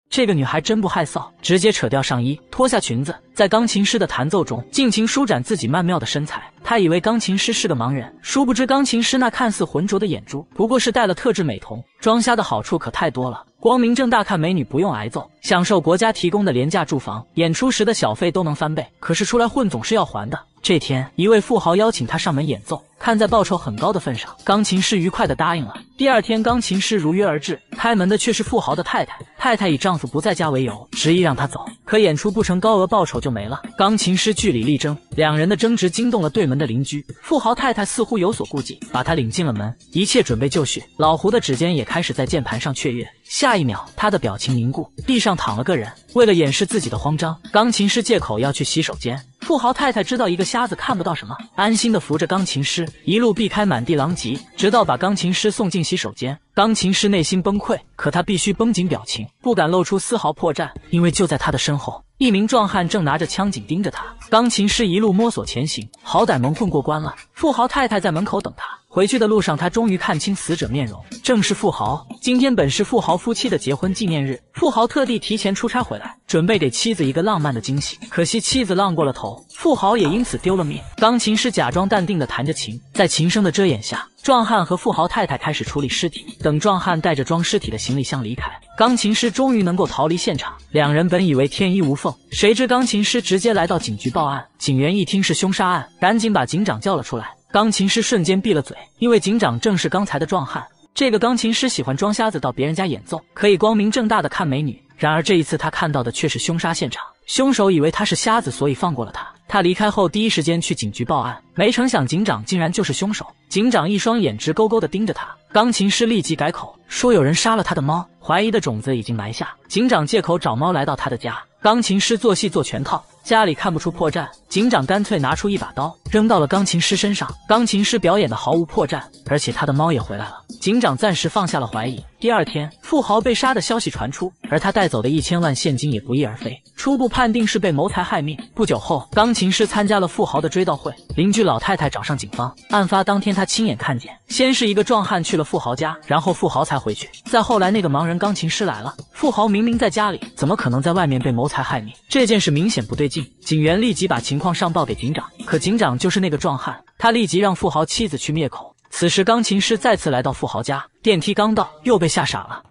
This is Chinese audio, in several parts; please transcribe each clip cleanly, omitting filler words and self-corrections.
这个女孩真不害臊，直接扯掉上衣，脱下裙子，在钢琴师的弹奏中尽情舒展自己曼妙的身材。她以为钢琴师是个盲人，殊不知钢琴师那看似浑浊的眼珠，不过是戴了特制美瞳。装瞎的好处可太多了，光明正大看美女不用挨揍，享受国家提供的廉价住房，演出时的小费都能翻倍。可是出来混总是要还的。这天，一位富豪邀请他上门演奏，看在报酬很高的份上，钢琴师愉快地答应了。第二天，钢琴师如约而至，开门的却是富豪的太太。太太以丈夫不在家为由，执意让他走，可演出不成，高额报酬就没了。钢琴师据理力争，两人的争执惊动了对门的邻居。富豪太太似乎有所顾忌，把他领进了门，一切准备就绪。老胡的指尖也开始在键盘上雀跃，下一秒，他的表情凝固，地上躺了个人。为了掩饰自己的慌张，钢琴师借口要去洗手间。富豪太太知道一个瞎子看不到什么，安心地扶着钢琴师，一路避开满地狼藉，直到把钢琴师送进洗手间。钢琴师内心崩溃，可他必须绷紧表情，不敢露出丝毫破绽，因为就在他的身后，一名壮汉正拿着枪紧盯着他。钢琴师一路摸索前行，好歹蒙混过关了。富豪太太在门口等他。回去的路上，他终于看清死者面容，正是富豪。今天本是富豪夫妻的结婚纪念日，富豪特地提前出差回来，准备给妻子一个浪漫的惊喜。可惜妻子浪过了头，富豪也因此丢了命。钢琴师假装淡定地弹着琴，在琴声的遮掩下，壮汉和富豪太太开始处理尸体。等壮汉带着装尸体的行李箱离开，钢琴师终于能够逃离现场。两人本以为天衣无缝，谁知钢琴师直接来到警局报案。警员一听是凶杀案，赶紧把警长叫了出来。钢琴师瞬间闭了嘴，因为警长正是刚才的壮汉。这个钢琴师喜欢装瞎子到别人家演奏，可以光明正大的看美女。然而这一次他看到的却是凶杀现场，凶手以为他是瞎子，所以放过了他。他离开后第一时间去警局报案，没成想警长竟然就是凶手。警长一双眼直勾勾地盯着他，钢琴师立即改口说有人杀了他的猫，怀疑的种子已经埋下。警长借口找猫来到他的家，钢琴师做戏做全套，家里看不出破绽，警长干脆拿出一把刀扔到了钢琴师身上。钢琴师表演的毫无破绽，而且他的猫也回来了。警长暂时放下了怀疑。第二天，富豪被杀的消息传出，而他带走的1000万现金也不翼而飞，初步判定是被谋财害命。不久后，钢琴师参加了富豪的追悼会，邻居老太太找上警方。案发当天他亲眼看见，先是一个壮汉去了富豪家，然后富豪才回去，再后来那个盲人钢琴师来了。富豪明明在家里，怎么可能在外面被谋财害命？这件事明显不对劲，警员立即把情况上报给警长，可警长就是那个壮汉，他立即让富豪妻子去灭口。此时钢琴师再次来到富豪家，电梯刚到又被吓傻了。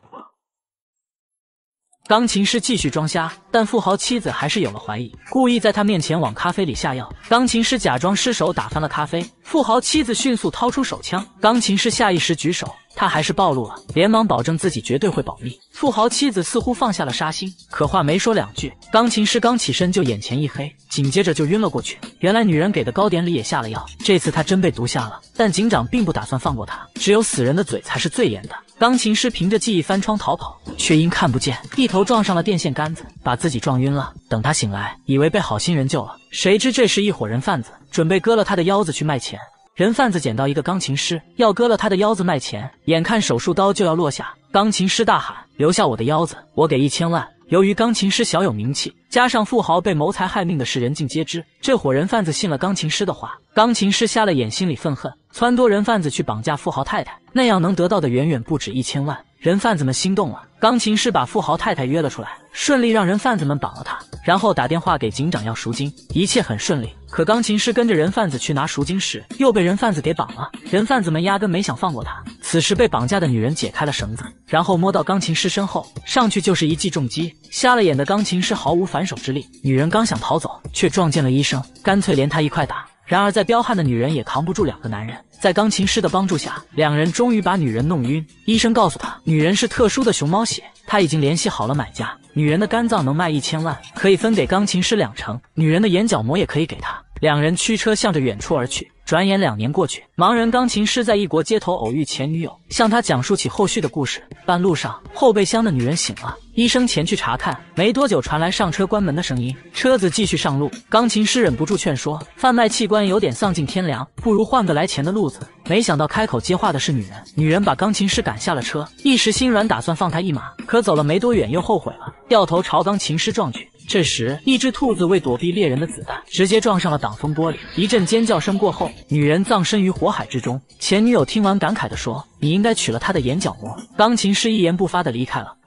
钢琴师继续装瞎，但富豪妻子还是有了怀疑，故意在他面前往咖啡里下药。钢琴师假装失手打翻了咖啡，富豪妻子迅速掏出手枪，钢琴师下意识举手，他还是暴露了，连忙保证自己绝对会保密。富豪妻子似乎放下了杀心，可话没说两句，钢琴师刚起身就眼前一黑，紧接着就晕了过去。原来女人给的糕点里也下了药，这次他真被毒下了。但警长并不打算放过他，只有死人的嘴才是最严的。钢琴师凭着记忆翻窗逃跑，却因看不见，一头撞上了电线杆子，把自己撞晕了。等他醒来，以为被好心人救了，谁知这时一伙人贩子准备割了他的腰子去卖钱。人贩子捡到一个钢琴师，要割了他的腰子卖钱，眼看手术刀就要落下，钢琴师大喊：留下我的腰子，我给1000万。由于钢琴师小有名气，加上富豪被谋财害命的事人尽皆知，这伙人贩子信了钢琴师的话。钢琴师瞎了眼，心里愤恨，撺掇人贩子去绑架富豪太太，那样能得到的远远不止1000万。人贩子们心动了，钢琴师把富豪太太约了出来，顺利让人贩子们绑了他，然后打电话给警长要赎金，一切很顺利。可钢琴师跟着人贩子去拿赎金时，又被人贩子给绑了。人贩子们压根没想放过他。此时被绑架的女人解开了绳子，然后摸到钢琴师身后，上去就是一记重击。瞎了眼的钢琴师毫无反手之力，女人刚想逃走，却撞见了医生，干脆连他一块打。然而再彪悍的女人也扛不住2个男人，在钢琴师的帮助下，两人终于把女人弄晕。医生告诉他，女人是特殊的熊猫血，他已经联系好了买家，女人的肝脏能卖1000万，可以分给钢琴师2成，女人的眼角膜也可以给他。两人驱车向着远处而去。转眼2年过去，盲人钢琴师在异国街头偶遇前女友，向他讲述起后续的故事。半路上，后备箱的女人醒了，医生前去查看，没多久传来上车关门的声音，车子继续上路。钢琴师忍不住劝说，贩卖器官有点丧尽天良，不如换个来钱的路子。没想到开口接话的是女人，女人把钢琴师赶下了车，一时心软，打算放他一马，可走了没多远又后悔了，掉头朝钢琴师撞去。这时，一只兔子为躲避猎人的子弹，直接撞上了挡风玻璃。一阵尖叫声过后，女人葬身于火海之中。前女友听完感慨地说：“你应该取了他的眼角膜。”钢琴师一言不发地离开了。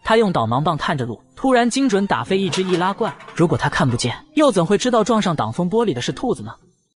他用导盲棒看着路，突然精准打飞一只易拉罐。如果他看不见，又怎会知道撞上挡风玻璃的是兔子呢？